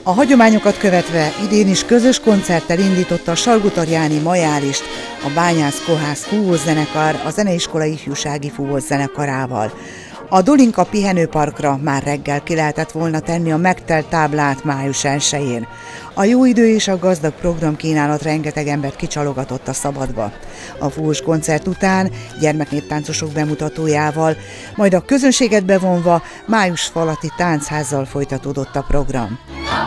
A hagyományokat követve idén is közös koncerttel indította a Salgótarjáni Majálist a Bányász Kohász fúvózenekar a Zeneiskola ifjúsági fúvózenekarával. A Dolinka pihenőparkra már reggel ki lehetett volna tenni a megtelt táblát május 1-én. A jó idő és a gazdag programkínálat rengeteg embert kicsalogatott a szabadba. A fúvós koncert után gyermeknéptáncosok bemutatójával, majd a közönséget bevonva május falati táncházzal folytatódott a program.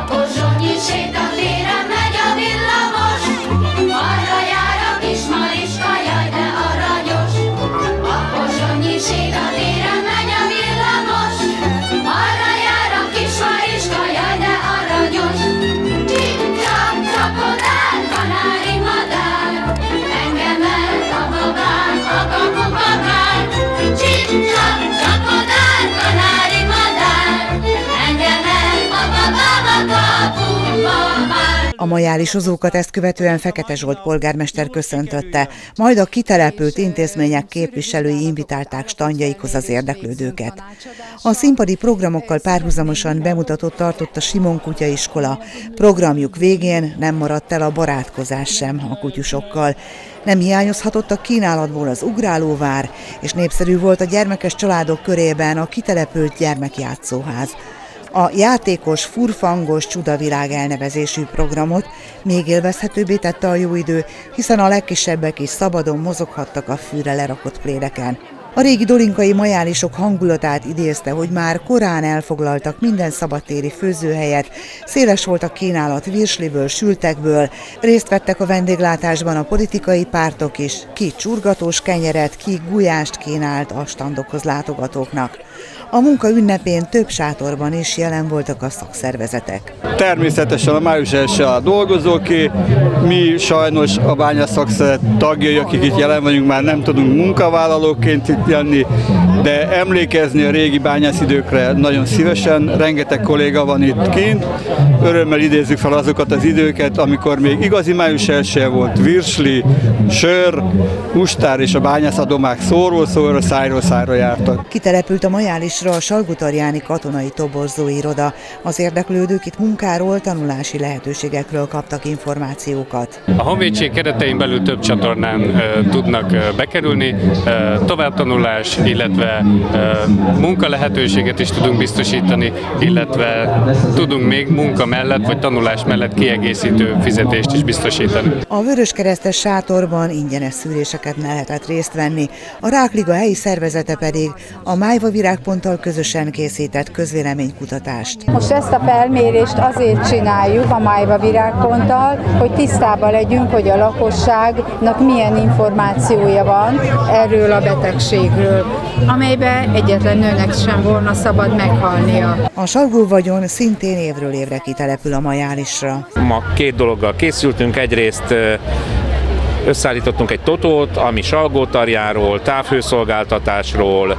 A majálisozókat ezt követően Fekete Zsolt polgármester köszöntötte, majd a kitelepült intézmények képviselői invitálták standjaikhoz az érdeklődőket. A színpadi programokkal párhuzamosan bemutatót tartott a Simon kutyaiskola. Programjuk végén nem maradt el a barátkozás sem a kutyusokkal. Nem hiányozhatott a kínálatból az ugrálóvár, és népszerű volt a gyermekes családok körében a kitelepült gyermekjátszóház. A játékos, furfangos csudavilág elnevezésű programot még élvezhetőbbé tette a jó idő, hiszen a legkisebbek is szabadon mozoghattak a fűre lerakott plédeken. A régi dolinkai majálisok hangulatát idézte, hogy már korán elfoglaltak minden szabadtéri főzőhelyet, széles volt a kínálat virsliből, sültekből, részt vettek a vendéglátásban a politikai pártok is, ki csurgatós kenyeret, ki gulyást kínált a standokhoz látogatóknak. A munka ünnepén több sátorban is jelen voltak a szakszervezetek. Természetesen a május 1 a dolgozóké, mi sajnos a Bányász szakszervezet tagjai, akik itt jelen vagyunk, már nem tudunk munkavállalóként itt lenni, de emlékezni a régi bányászidőkre nagyon szívesen, rengeteg kolléga van itt kint, örömmel idézzük fel azokat az időket, amikor még igazi május 1 volt, virsli, sör, mustár és a bányászadomák szóról szóra, szájról szájra jártak. Kitelepült a Majálisra a Salgótarjáni Katonai Toborzó Iroda. Az érdeklődők itt munkáról, tanulási lehetőségekről kaptak információkat. A honvédség keretein belül több csatornán tudnak bekerülni, továbbtanulás, illetve munkalehetőséget is tudunk biztosítani, illetve tudunk még munka mellett vagy tanulás mellett kiegészítő fizetést is biztosítani. A Vöröskeresztes sátorban ingyenes szűréseket lehetett részt venni, a Rákliga helyi szervezete pedig a májvavirág.hu közösen készített közvéleménykutatást. Most ezt a felmérést azért csináljuk a májvavirág.hu-tal, hogy tisztában legyünk, hogy a lakosságnak milyen információja van erről a betegségről, amelyben egyetlen nőnek sem volna szabad meghalnia. A Salgóvagyon szintén évről évre kitelepül a Majálisra. Ma két dologgal készültünk, egyrészt összeállítottunk egy totót, ami Salgótarjánról, távhőszolgáltatásról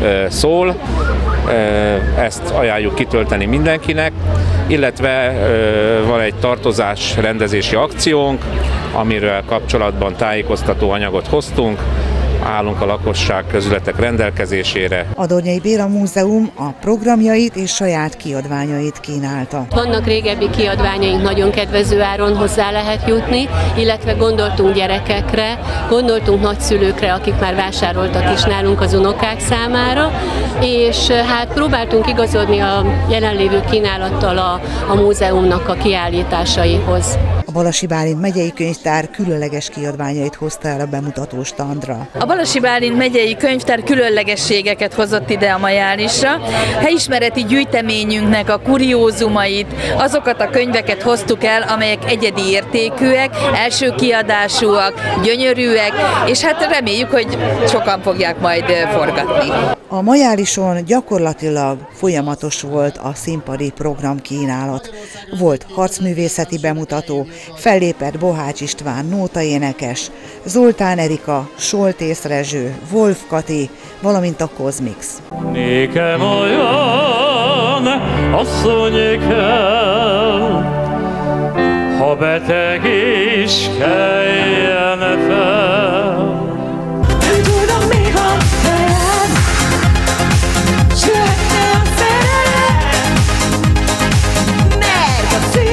szól, ezt ajánljuk kitölteni mindenkinek, illetve van egy tartozás rendezési akciónk, amiről kapcsolatban tájékoztató anyagot hoztunk, állunk a lakosság közületek rendelkezésére. A Dornyai Béla Múzeum a programjait és saját kiadványait kínálta. Vannak régebbi kiadványaink, nagyon kedvező áron hozzá lehet jutni, illetve gondoltunk gyerekekre, gondoltunk nagyszülőkre, akik már vásároltak is nálunk az unokák számára, és hát próbáltunk igazodni a jelenlévő kínálattal a múzeumnak a kiállításaihoz. A Balasi Bálint megyei könyvtár különleges kiadványait hozta el a bemutató standra. A Balasi Bálint megyei könyvtár különlegességeket hozott ide a Majálisra. Helyismereti gyűjteményünknek a kuriózumait, azokat a könyveket hoztuk el, amelyek egyedi értékűek, első kiadásúak, gyönyörűek, és hát reméljük, hogy sokan fogják majd forgatni. A Majálison gyakorlatilag folyamatos volt a színpadi programkínálat. Volt harcművészeti bemutató, fellépett Bohács István nótaénekes, Zoltán Erika, Soltész Rezső, Wolf Kati, valamint a Kozmix. Nékem olyan asszony kell, ha beteg is kelljen fel. Tudom, mi van veled, jöhetne a szerelem, mert a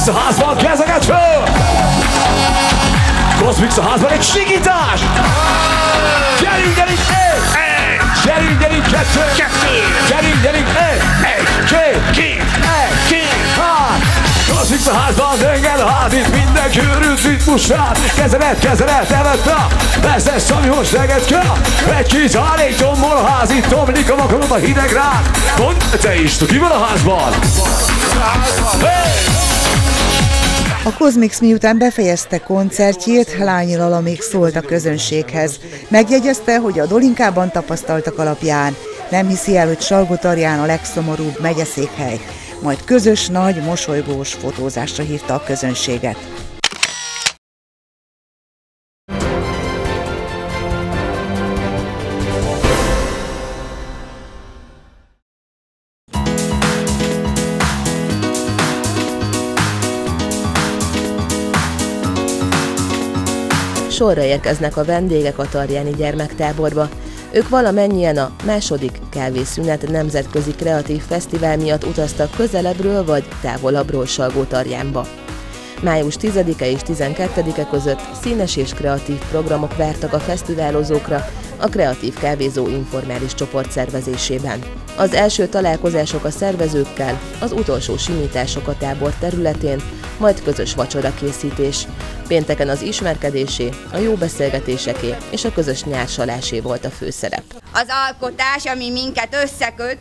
Kozmix a házban, kezeket föl! Kozmix a házban, egy sikítás! Gyerünk, gyerünk, egy! Gyerünk, gyerünk, kettő! Gyerünk, gyerünk, egy! Két! Kozmix a házban, döngel a ház, itt mindenki őrült ritmusát. Kezelet, elette, ez lesz, ami most neked kell. Egy kis állég tombol a ház, itt tomlik a makarod a hideg rád. Mondd, te is, ki van a házban? A Kozmix miután befejezte koncertjét, Lányi Lala még szólt a közönséghez. Megjegyezte, hogy a Dolinkában tapasztaltak alapján nem hiszi el, hogy Salgótarján a legszomorúbb megyeszékhely. Majd közös, nagy, mosolygós fotózásra hívta a közönséget. Sorra érkeznek a vendégek a Tarjáni gyermektáborba. Ők valamennyien a második kávészünet nemzetközi kreatív fesztivál miatt utaztak közelebbről vagy távolabbról Salgótarjánba. Május 10-e és 12-e között színes és kreatív programok vártak a fesztiválozókra a Kreatív Kávézó informális csoport szervezésében. Az első találkozások a szervezőkkel, az utolsó simítások a tábor területén, majd közös vacsorakészítés. Pénteken az ismerkedésé, a jó beszélgetéseké és a közös nyársalásé volt a főszerep. Az alkotás, ami minket összeköt,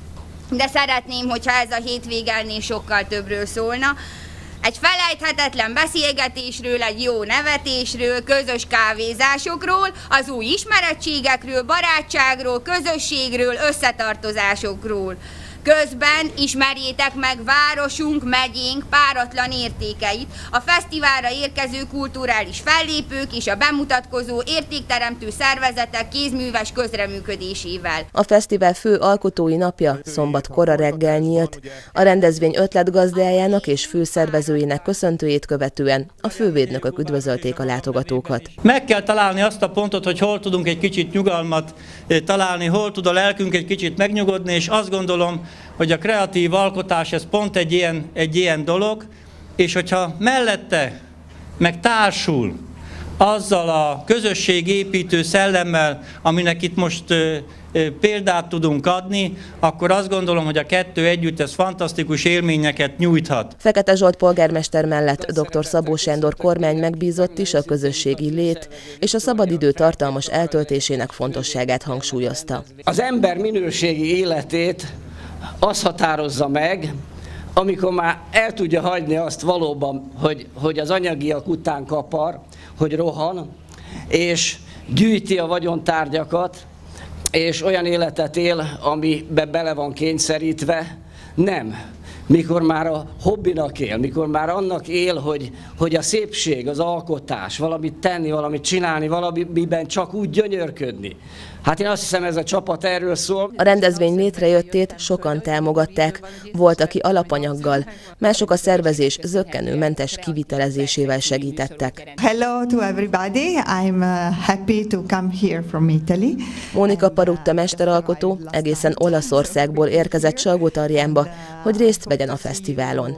de szeretném, hogyha ez a hétvégelnél sokkal többről szólna. Egy felejthetetlen beszélgetésről, egy jó nevetésről, közös kávézásokról, az új ismerettségekről, barátságról, közösségről, összetartozásokról. Közben ismerjétek meg városunk, megyénk páratlan értékeit, a fesztiválra érkező kulturális fellépők és a bemutatkozó értékteremtő szervezetek kézműves közreműködésével. A fesztivál fő alkotói napja szombat kora reggel nyílt. A rendezvény ötletgazdájának és főszervezőjének köszöntőjét követően a fővédnökök üdvözölték a látogatókat. Meg kell találni azt a pontot, hogy hol tudunk egy kicsit nyugalmat találni, hol tud a lelkünk egy kicsit megnyugodni, és azt gondolom, hogy a kreatív alkotás ez pont egy ilyen dolog, és hogyha mellette meg társul azzal a közösségépítő szellemmel, aminek itt most példát tudunk adni, akkor azt gondolom, hogy a kettő együtt ez fantasztikus élményeket nyújthat. Fekete Zsolt polgármester mellett dr. Szabó Sándor kormány megbízott is a közösségi lét és a szabadidő tartalmas eltöltésének fontosságát hangsúlyozta. Az ember minőségi életét az határozza meg, amikor már el tudja hagyni azt valóban, hogy az anyagiak után kapar, hogy rohan, és gyűjti a vagyontárgyakat, és olyan életet él, amiben bele van kényszerítve, nem. Mikor már a hobbinak él, mikor már annak él, hogy a szépség, az alkotás, valamit tenni, valamit csinálni, valamiben csak úgy gyönyörködni. Hát én azt hiszem, ez a csapat erről szól. A rendezvény létrejöttét sokan támogatták, volt, aki alapanyaggal, mások a szervezés zökkenőmentes kivitelezésével segítettek. Hello to everybody, I'm happy to come here from Italy. Mónika Parutta mesteralkotó egészen Olaszországból érkezett Salgótarjánba, hogy részt vegyen a fesztiválon.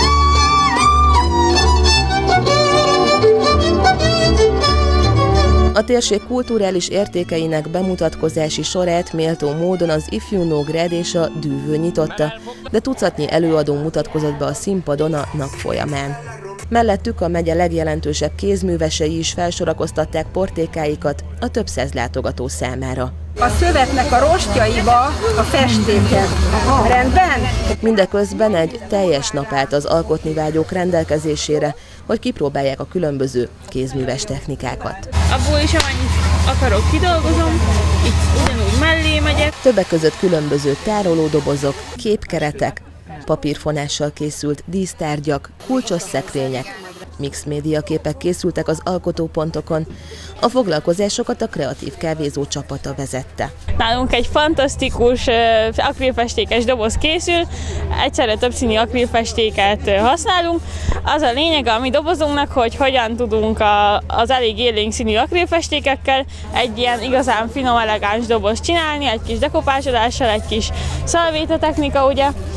A térség kulturális értékeinek bemutatkozási sorát méltó módon az Ifjú Nógrád és a Dűvő nyitotta, de tucatnyi előadó mutatkozott be a színpadon a nap folyamán. Mellettük a megye legjelentősebb kézművesei is felsorakoztatták portékáikat a több száz látogató számára. A szövetnek a rostjaiba a festéket. Rendben? Mindeközben egy teljes nap állt az alkotni vágyók rendelkezésére, hogy kipróbálják a különböző kézműves technikákat. Abból is amennyit akarok, kidolgozom, itt ugyanúgy mellé megyek. Többek között különböző tárolódobozok, képkeretek, papírfonással készült dísztárgyak, kulcsos szekrények, mixmédia képek készültek az alkotópontokon. A foglalkozásokat a Kreatív Kávézó csapata vezette. Nálunk egy fantasztikus akrilfestékes doboz készül, egyszerre többszínű akrilfestéket használunk. Az a lényeg a mi dobozunknak, hogy hogyan tudunk az elég élénk színű akrilfestékekkel egy ilyen igazán finom, elegáns doboz csinálni, egy kis dekopásodással, egy kis szalvéta technika, ugye.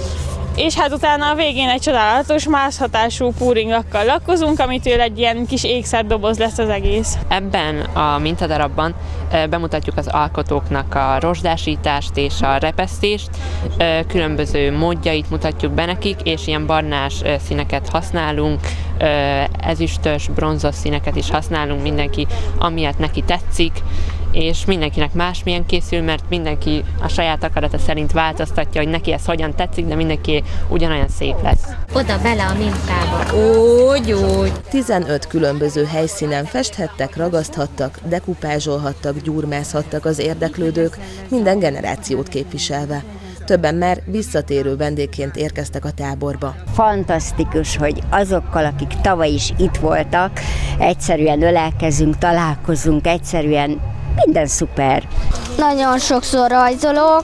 és hát utána a végén egy csodálatos mászhatású púringakkal lakkozunk, amitől egy ilyen kis ékszerdoboz lesz az egész. Ebben a mintadarabban bemutatjuk az alkotóknak a rozsdásítást és a repesztést, különböző módjait mutatjuk be nekik, és ilyen barnás színeket használunk, ezüstös, bronzos színeket is használunk, mindenki amilyet neki tetszik, és mindenkinek másmilyen készül, mert mindenki a saját akarata szerint változtatja, hogy neki ez hogyan tetszik, de mindenki ugyanolyan szép lesz. Oda bele a mintába. Úgy. 15 különböző helyszínen festhettek, ragaszthattak, dekupázsolhattak, gyúrmászhattak az érdeklődők, minden generációt képviselve. Többen már visszatérő vendégként érkeztek a táborba. Fantasztikus, hogy azokkal, akik tavaly is itt voltak, egyszerűen ölelkezünk, találkozunk, egyszerűen minden szuper. Nagyon sokszor rajzolok,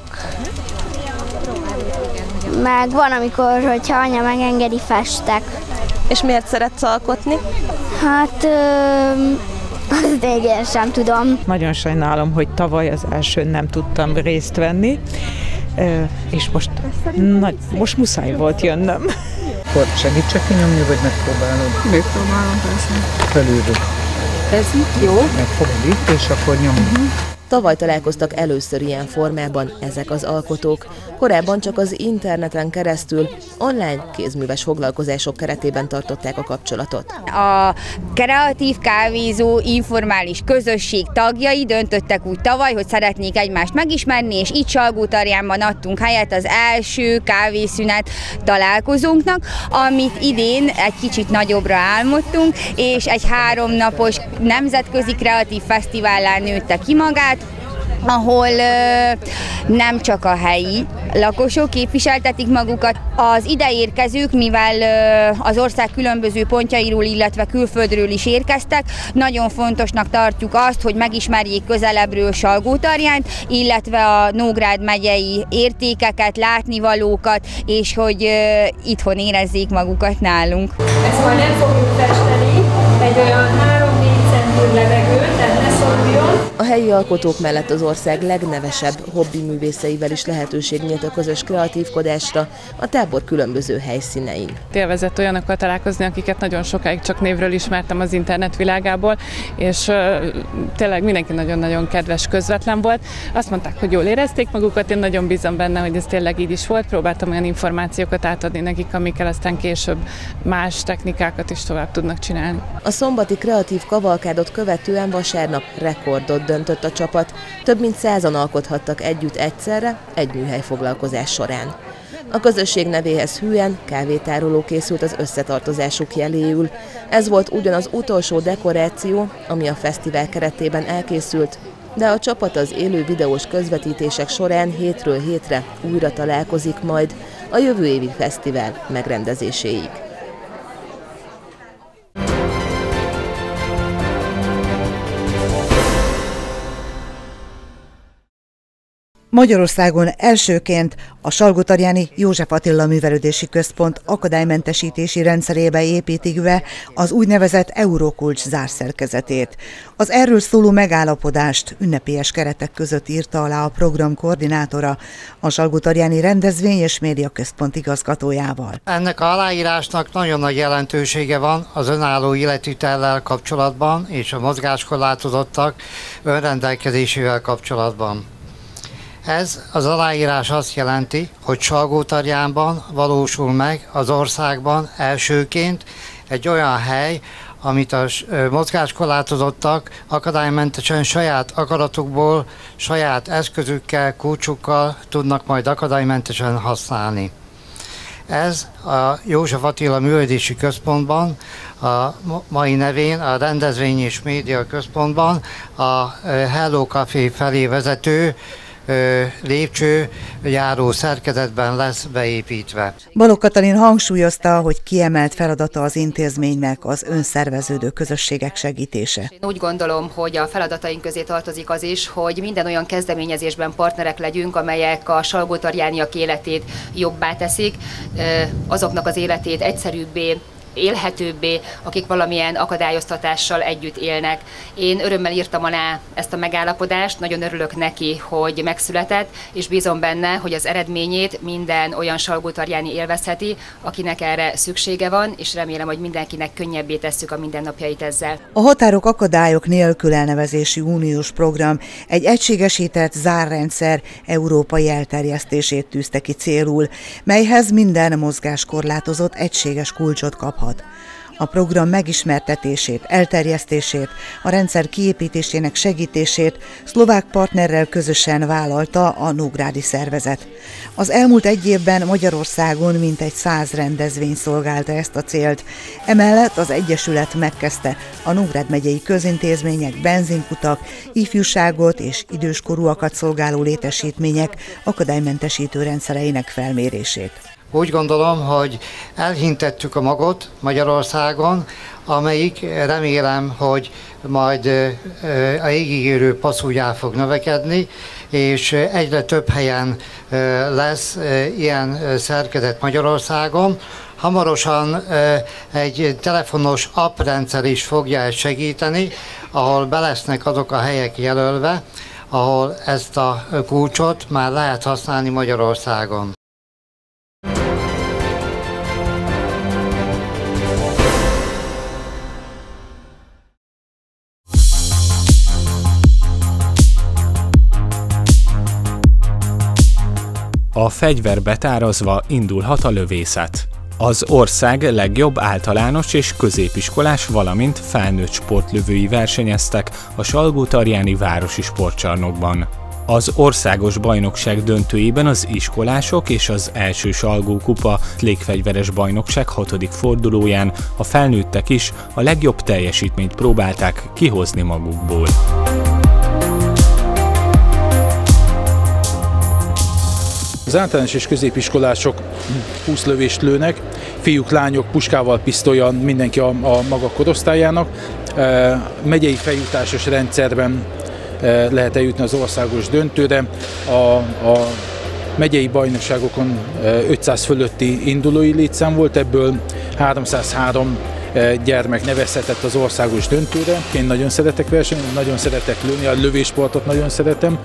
meg van, amikor, hogyha anya megengedi, festek. És miért szeretsz alkotni? Hát, azt még én sem tudom. Nagyon sajnálom, hogy tavaly az elsőn nem tudtam részt venni, és most muszáj volt jönnöm. Akkor segítsek kinyomni, vagy megpróbálod? Megpróbálom, persze. Felülről. Ez így jó? Megfogod itt, és akkor nyomni. Tavaly találkoztak először ilyen formában ezek az alkotók. Korábban csak az interneten keresztül online kézműves foglalkozások keretében tartották a kapcsolatot. A kreatív kávézó informális közösség tagjai döntöttek úgy tavaly, hogy szeretnék egymást megismerni, és itt Salgótarjánban adtunk helyet az első kávészünet találkozónknak, amit idén egy kicsit nagyobbra álmodtunk, és egy 3 napos nemzetközi kreatív fesztivállá nőtte ki magát, ahol nem csak a helyi lakosok képviseltetik magukat. Az ide érkezők, mivel az ország különböző pontjairól, illetve külföldről is érkeztek, nagyon fontosnak tartjuk azt, hogy megismerjék közelebbről Salgótarjánt, illetve a Nógrád megyei értékeket, látnivalókat, és hogy itthon érezzék magukat nálunk. Ezt majd nem fogjuk festeni, egy olyan 3-4 cm levegő, tehát ne szoruljon. A helyi alkotók mellett az ország legnevesebb hobbi művészeivel is lehetőség nyílt a közös kreatívkodásra a tábor különböző helyszínein. Élvezett olyanokkal találkozni, akiket nagyon sokáig csak névről ismertem az internet világából, és tényleg mindenki nagyon-nagyon kedves, közvetlen volt. Azt mondták, hogy jól érezték magukat, én nagyon bízom benne, hogy ez tényleg így is volt. Próbáltam olyan információkat átadni nekik, amikkel aztán később más technikákat is tovább tudnak csinálni. A szombati kreatív kavalkádot követően vasárnap rekordot döntött a csapat. Több mint 100-an alkothattak együtt egyszerre egy műhelyfoglalkozás során. A közösség nevéhez hűen kávétároló készült az összetartozásuk jeléül. Ez volt ugyan az utolsó dekoráció, ami a fesztivál keretében elkészült, de a csapat az élő videós közvetítések során hétről hétre újra találkozik majd a jövő évi fesztivál megrendezéséig. Magyarországon elsőként a Salgótarjáni József Attila Művelődési Központ akadálymentesítési rendszerébe építik be az úgynevezett Eurokulcs zárszerkezetét. Az erről szóló megállapodást ünnepélyes keretek között írta alá a program koordinátora, a Salgótarjáni Rendezvény és Média Központ igazgatójával. Ennek a aláírásnak nagyon nagy jelentősége van az önálló életvitellel kapcsolatban és a mozgáskorlátozottak önrendelkezésével kapcsolatban. Ez az aláírás azt jelenti, hogy Salgótarjánban valósul meg az országban elsőként egy olyan hely, amit a mozgáskorlátozottak akadálymentesen saját akaratukból, saját eszközükkel, kulcsukkal tudnak majd akadálymentesen használni. Ez a József Attila Művelődési Központban, a mai nevén a Rendezvény és Média Központban a Hello Café felé vezető lépcsőjáró szerkezetben lesz beépítve. Balogh Katalin hangsúlyozta, hogy kiemelt feladata az intézménynek az önszerveződő közösségek segítése. Én úgy gondolom, hogy a feladataink közé tartozik az is, hogy minden olyan kezdeményezésben partnerek legyünk, amelyek a salgótarjániak életét jobbá teszik, azoknak az életét egyszerűbbé élhetőbbé, akik valamilyen akadályoztatással együtt élnek. Én örömmel írtam alá ezt a megállapodást, nagyon örülök neki, hogy megszületett, és bízom benne, hogy az eredményét minden olyan salgótarjáni élvezheti, akinek erre szüksége van, és remélem, hogy mindenkinek könnyebbé tesszük a mindennapjait ezzel. A Határok akadályok nélkül elnevezésű uniós program egy egységesített zárrendszer európai elterjesztését tűzte ki célul, melyhez minden mozgáskorlátozott egységes kulcsot kaphat. A program megismertetését, elterjesztését, a rendszer kiépítésének segítését szlovák partnerrel közösen vállalta a nógrádi szervezet. Az elmúlt egy évben Magyarországon mintegy 100 rendezvény szolgálta ezt a célt. Emellett az Egyesület megkezdte a Nógrád megyei közintézmények, benzinkutak, ifjúságot és időskorúakat szolgáló létesítmények akadálymentesítő rendszereinek felmérését. Úgy gondolom, hogy elhintettük a magot Magyarországon, amelyik remélem, hogy majd a égigérő passzúgyá fog növekedni, és egyre több helyen lesz ilyen szerkezet Magyarországon. Hamarosan egy telefonos apprendszer is fogja ezt segíteni, ahol be lesznek azok a helyek jelölve, ahol ezt a kulcsot már lehet használni Magyarországon. A fegyver betárazva indulhat a lövészet. Az ország legjobb általános és középiskolás, valamint felnőtt sportlövői versenyeztek a Salgótarjáni városi sportcsarnokban. Az országos bajnokság döntőjében az iskolások és az első Salgó kupa légfegyveres bajnokság 6. fordulóján a felnőttek is a legjobb teljesítményt próbálták kihozni magukból. Az általános és középiskolások 20 lövést lőnek, fiúk, lányok puskával, pisztollyal, mindenki a maga korosztályának. Megyei feljutásos rendszerben lehet eljutni az országos döntőre. A megyei bajnokságokon 500 fölötti indulói létszám volt, ebből 303 gyermek nevezhetett az országos döntőre. Én nagyon szeretek versenyezni, nagyon szeretek lőni, a lövéssportot nagyon szeretem.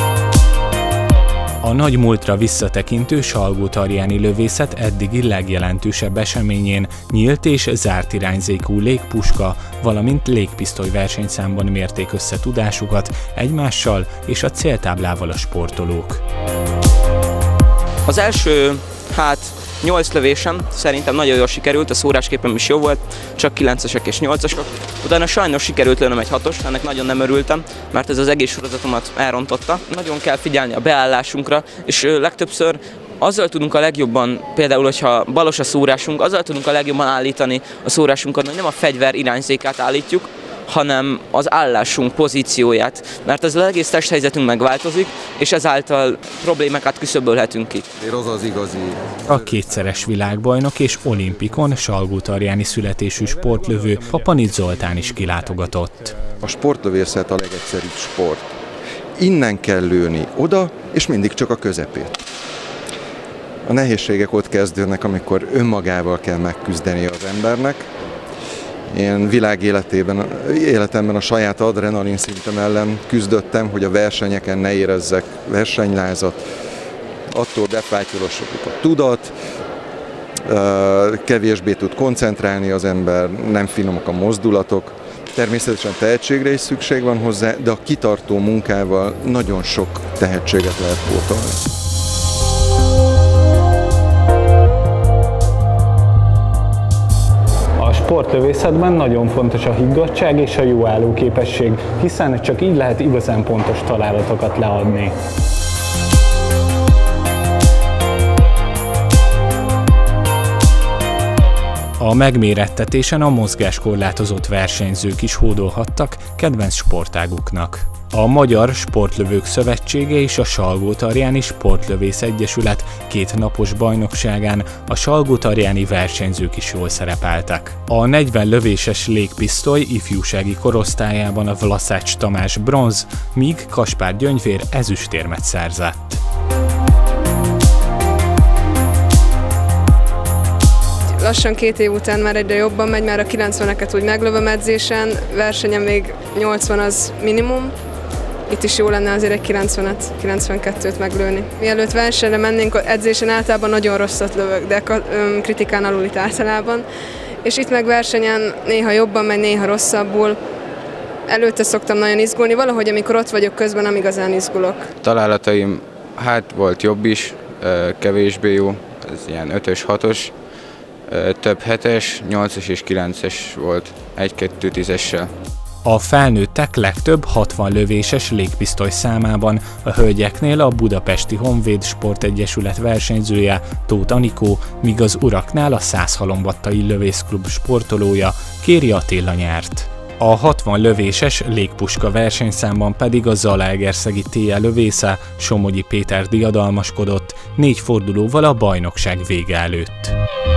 A nagy múltra visszatekintő salgótarjáni lövészet eddigi legjelentősebb eseményén nyílt és zárt irányzékú légpuska, valamint légpisztoly versenyszámban mérték össze tudásukat egymással és a céltáblával a sportolók. Az első 8 lövésem szerintem nagyon jól sikerült, a szórásképem is jó volt, csak 9-esek és 8-asok. Utána sajnos sikerült lőnöm egy 6-ost, ennek nagyon nem örültem, mert ez az egész sorozatomat elrontotta. Nagyon kell figyelni a beállásunkra, és legtöbbször azzal tudunk a legjobban, például, hogyha balos a szórásunk, azzal tudunk a legjobban állítani a szórásunkat, hogy nem a fegyver irányzékát állítjuk, hanem az állásunk pozícióját, mert az egész testhelyzetünk megváltozik, és ezáltal problémákat küszöbölhetünk ki. Az az igazi. A kétszeres világbajnok és olimpikon salgótarjáni születésű sportlövő Papanit Zoltán is kilátogatott. A sportlövészet a legegyszerűbb sport. Innen kell lőni oda, és mindig csak a közepét. A nehézségek ott kezdődnek, amikor önmagával kell megküzdeni az embernek. Én életemben a saját adrenalin szintem ellen küzdöttem, hogy a versenyeken ne érezzek versenylázat, attól befátyolosodik a tudat, kevésbé tud koncentrálni az ember, nem finomok a mozdulatok. Természetesen tehetségre is szükség van hozzá, de a kitartó munkával nagyon sok tehetséget lehet pótolni. A sportlövészetben nagyon fontos a higgadtság és a jó állóképesség, hiszen csak így lehet igazán pontos találatokat leadni. A megmérettetésen a mozgáskorlátozott versenyzők is hódolhattak kedvenc sportáguknak. A Magyar Sportlövők Szövetsége és a Salgótarjáni Sportlövész Egyesület 2 napos bajnokságán a salgótarjáni versenyzők is jól szerepeltek. A 40 lövéses légpisztoly ifjúsági korosztályában a Vlasács Tamás bronz, míg Kaspár Gyöngyvér ezüstérmet szerzett. lassan 2 év után már egyre jobban megy, már a 90-eket úgy meglövöm edzésen, versenyen még 80 az minimum. Itt is jó lenne azért egy 90-et, 92-t meglőni. Mielőtt versenyre mennénk, edzésen általában nagyon rosszat lövök, de kritikán alul itt általában. És itt meg versenyen néha jobban megy, néha rosszabbul. Előtte szoktam nagyon izgulni, valahogy amikor ott vagyok közben nem igazán izgulok. Találataim volt jobb is, kevésbé jó, ez ilyen 5-ös, 6-os, több 7-es, 8-es és 9-es volt, 1-2-10-essel. A felnőttek legtöbb 60 lövéses légpisztoly számában, a hölgyeknél a Budapesti Honvéd Sportegyesület versenyzője Tóth Anikó, míg az uraknál a Százhalombattai Lövészklub sportolója Kéri Attila nyert. A 60 lövéses légpuska versenyszámban pedig a zalaegerszegi TE lövésze Somogyi Péter diadalmaskodott 4 fordulóval a bajnokság vége előtt.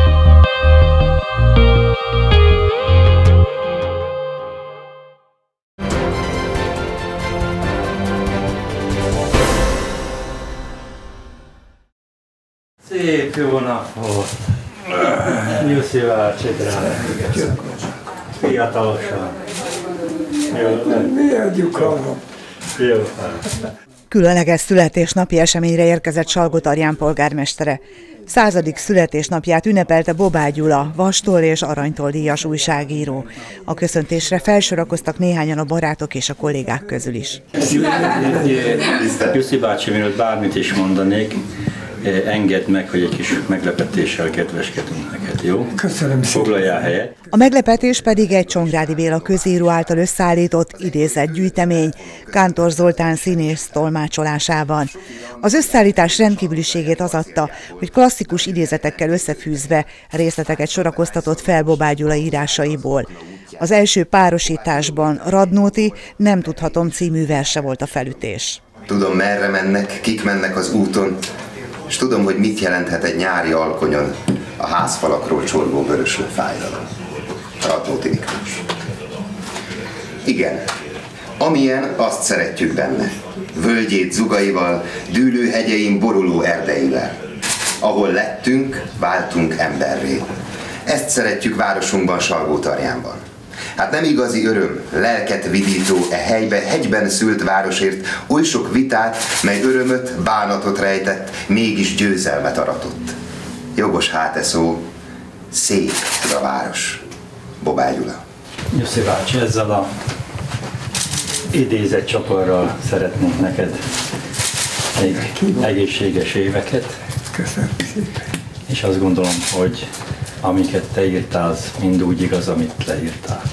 Szép jó napot! Nyuszi bácsi, drága! Fiatalosan! Mi adjuk arra? Jó. Különleges születésnapi eseményre érkezett Salgótarján polgármestere. 100. születésnapját ünnepelte Bobágy Gyula, Vastól és Aranytól díjas újságíró. A köszöntésre felsorakoztak néhányan a barátok és a kollégák közül is. Jussi bácsi, mielőtt bármit is mondanék, engedd meg, hogy egy kis meglepetéssel kedveskedünk neked, jó? Köszönöm szépen. Foglaljál helyet. A meglepetés pedig egy Csongrádi Béla közíró által összeállított idézett gyűjtemény, Kántor Zoltán színész tolmácsolásában. Az összeállítás rendkívüliségét az adta, hogy klasszikus idézetekkel összefűzve részleteket sorakoztatott fel Bobágy Gyula írásaiból. Az első párosításban Radnóti Nem tudhatom című verse volt a felütés. Tudom, merre mennek, kik mennek az úton, és tudom, hogy mit jelenthet egy nyári alkonyon a házfalakról csorgó vöröslő fájdalom. Radnóti Miklós. Igen, amilyen, azt szeretjük benne. Völgyét zugaival, dűlő hegyein boruló erdeivel. Ahol lettünk, váltunk emberré. Ezt szeretjük városunkban, Salgótarjánban. Hát nem igazi öröm, lelket vidító hegyben szült városért oly sok vitát, mely örömöt, bánatot rejtett, mégis győzelmet aratott. Jogos hát e szó, szép ez a város. Bobágy Gyula. Jussi bácsi, ezzel a idézett csokorral szeretnénk neked egy egészséges éveket. Köszönöm szépen. És azt gondolom, hogy amiket te írtál, az mind úgy igaz, amit leírtál.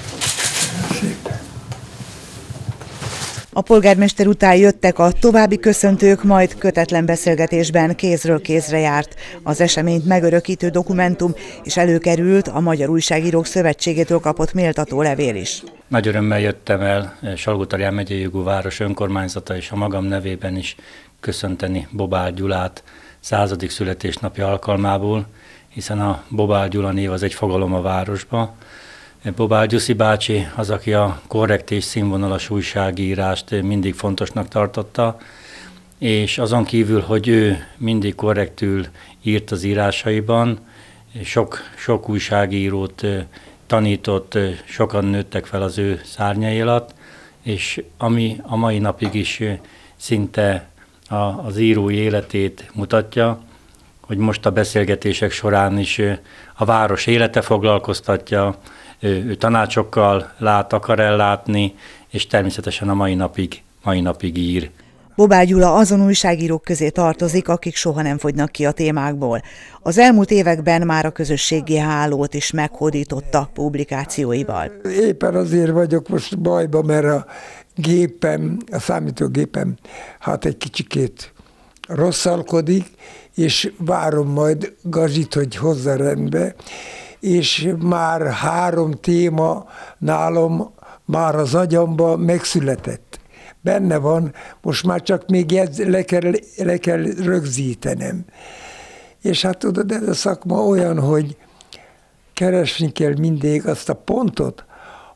A polgármester után jöttek a további köszöntők, majd kötetlen beszélgetésben kézről kézre járt az eseményt megörökítő dokumentum, és előkerült a Magyar Újságírók Szövetségétől kapott méltató levél is. Nagy örömmel jöttem el Salgótarján megyei jogú város önkormányzata és a magam nevében is köszönteni Bobágy Gyulát 100. születésnapi alkalmából, hiszen a Bobágy Gyula név az egy fogalom a városba. Bobágy Jussi bácsi az, aki a korrekt és színvonalas újságírást mindig fontosnak tartotta, és azon kívül, hogy ő mindig korrektül írt az írásaiban, sok újságírót tanított, sokan nőttek fel az ő szárnyai alatt, és ami a mai napig is szinte az írói életét mutatja, hogy most a beszélgetések során is a város élete foglalkoztatja, ő tanácsokkal akar ellátni, és természetesen a mai napig ír. Bobágy Gyula azon újságírók közé tartozik, akik soha nem fogynak ki a témákból. Az elmúlt években már a közösségi hálót is meghódította publikációival. Éppen azért vagyok most bajban, mert a számítógépem hát egy kicsikét rosszalkodik, és várom majd Gazsit, hogy hozza rendbe, és már 3 téma nálam már az agyamba megszületett. Benne van, most már csak még le kell rögzítenem. És hát tudod, ez a szakma olyan, hogy keresni kell mindig azt a pontot,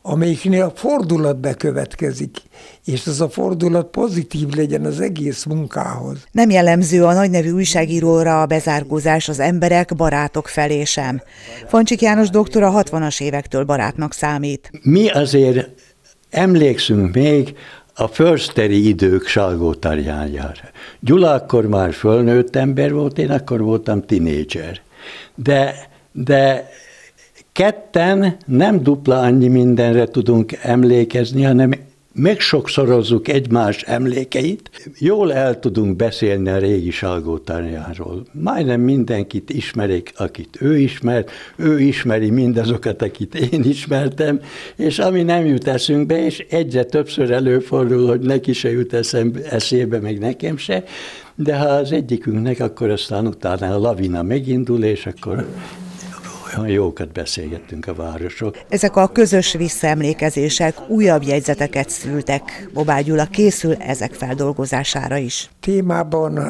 amelyiknél a fordulat bekövetkezik, és az a fordulat pozitív legyen az egész munkához. Nem jellemző a nagynevű újságíróra a bezárkózás az emberek, barátok felé sem. Fancsik János doktor a 60-as évektől barátnak számít. Mi azért emlékszünk még a försteri idők Salgótarjánjára. Gyula akkor már fölnőtt ember volt, én akkor voltam tinédzser. De ketten nem dupla annyi mindenre tudunk emlékezni, hanem megsokszorozzuk egymás emlékeit. Jól el tudunk beszélni a régi Salgótarjánról. Majdnem mindenkit ismerik, akit ő ismeri mindazokat, akit én ismertem, és ami nem jut eszünkbe, és egyre többször előfordul, hogy neki se jut eszébe, meg nekem se, de ha az egyikünknek, akkor aztán utána a lavina megindul, és akkor olyan jókat beszélgettünk a városról. Ezek a közös visszaemlékezések újabb jegyzeteket szültek. Bobágy Gyula készül ezek feldolgozására is. Témában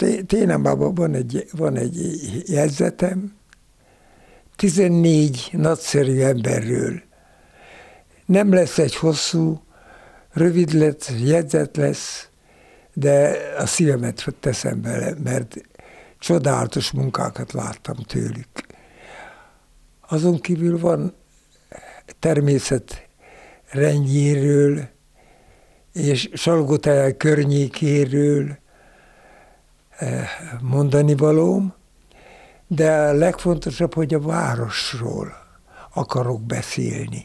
van egy jegyzetem, 14 nagyszerű emberről. Nem lesz egy hosszú, rövid jegyzet lesz, de a szívemet teszem bele, mert csodálatos munkákat láttam tőlük. Azon kívül van természet rendjéről és Salgótarján környékéről mondani valóm, de a legfontosabb, hogy a városról akarok beszélni.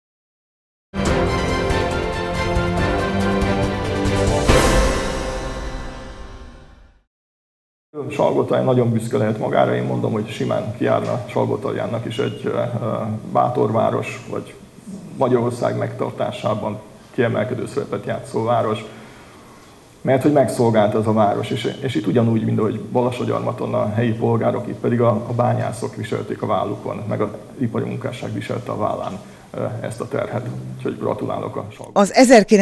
Salgótarján nagyon büszke lehet magára, én mondom, hogy simán kijárna Salgótarjánnak is egy bátor város, vagy Magyarország megtartásában kiemelkedő szerepet játszó város, mert hogy megszolgált ez a város, és itt ugyanúgy, mint ahogy Balassagyarmaton a helyi polgárok, itt pedig a bányászok viselték a vállukon, meg az ipari munkásság viselte a vállán ezt a terhet. Úgyhogy gratulálok a Salgótarján. Az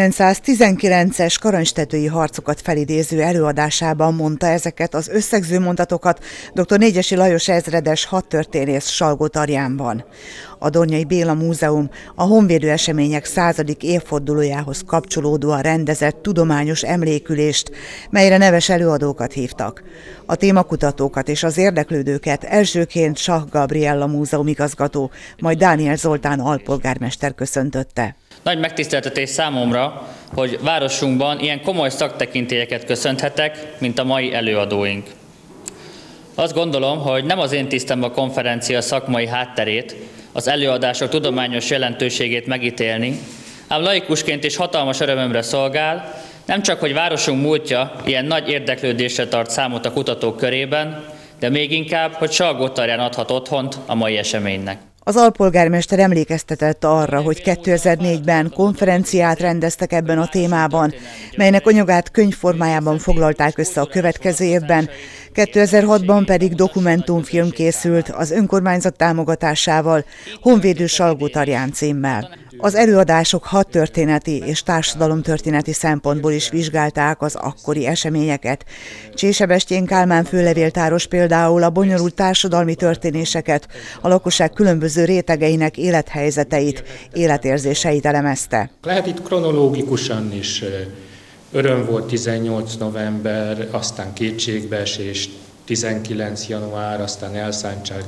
1919-es karancstetői harcokat felidéző előadásában mondta ezeket az összegző mondatokat dr. Négyesi Lajos ezredes hadtörténész Salgótarjánban. A Dornyai Béla Múzeum a honvédő események 100. évfordulójához kapcsolódóan rendezett tudományos emlékülést, melyre neves előadókat hívtak. A témakutatókat és az érdeklődőket elsőként Sach Gabriella múzeumigazgató, majd Dániel Zoltán alpolgármester köszöntötte. Nagy megtiszteltetés számomra, hogy városunkban ilyen komoly szaktekintélyeket köszönhetek, mint a mai előadóink. Azt gondolom, hogy nem az én tisztem a konferencia szakmai hátterét, az előadások tudományos jelentőségét megítélni, ám laikusként is hatalmas örömömre szolgál, nem csak, hogy városunk múltja ilyen nagy érdeklődésre tart számot a kutatók körében, de még inkább, hogy Salgótarján adhat otthont a mai eseménynek. Az alpolgármester emlékeztetett arra, hogy 2004-ben konferenciát rendeztek ebben a témában, melynek anyagát könyvformájában foglalták össze a következő évben, 2006-ban pedig dokumentumfilm készült az önkormányzat támogatásával, Honvédő Salgótarján címmel. Az előadások hadtörténeti és társadalomtörténeti szempontból is vizsgálták az akkori eseményeket. Csésebestyén Kálmán főlevéltáros például a bonyolult társadalmi történéseket, a lakosság különböző rétegeinek élethelyzeteit, életérzéseit elemezte. Lehet itt kronológikusan is öröm volt 18 november, aztán kétségbeesés 19 január, aztán elszántság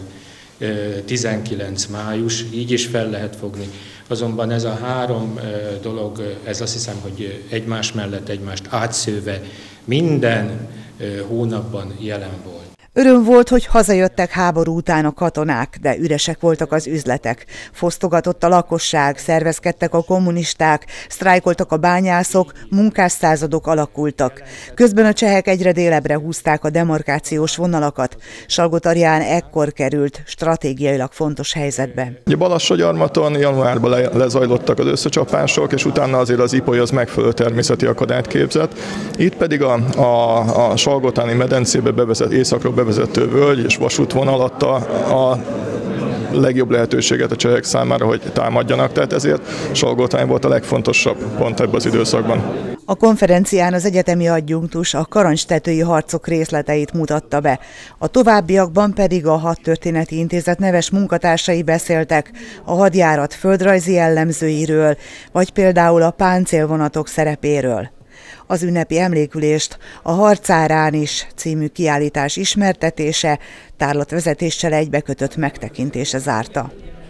19 május, így is fel lehet fogni. Azonban ez a három dolog, ez azt hiszem, hogy egymás mellett egymást átszőve minden hónapban jelen volt. Öröm volt, hogy hazajöttek háború után a katonák, de üresek voltak az üzletek. Fosztogatott a lakosság, szervezkedtek a kommunisták, sztrájkoltak a bányászok, munkásszázadok alakultak. Közben a csehek egyre délebbre húzták a demarkációs vonalakat. Salgótarján ekkor került stratégiailag fontos helyzetbe. Balassagyarmaton januárban lezajlottak az összecsapások, és utána azért az IPOly az megfelelő természeti akadályt képzett. Itt pedig a Salgótarjáni medencébe északról bevezető völgy és vasútvonal adta a legjobb lehetőséget a csehek számára, hogy támadjanak, tehát ezért Salgótarján volt a legfontosabb pont ebben az időszakban. A konferencián az egyetemi adjunktus a karancstetői harcok részleteit mutatta be. A továbbiakban pedig a Hadtörténeti Intézet neves munkatársai beszéltek a hadjárat földrajzi jellemzőiről, vagy például a páncélvonatok szerepéről. Az ünnepi emlékülést a Harcárán is című kiállítás ismertetése, tárlatvezetéssel egybekötött megtekintése zárta.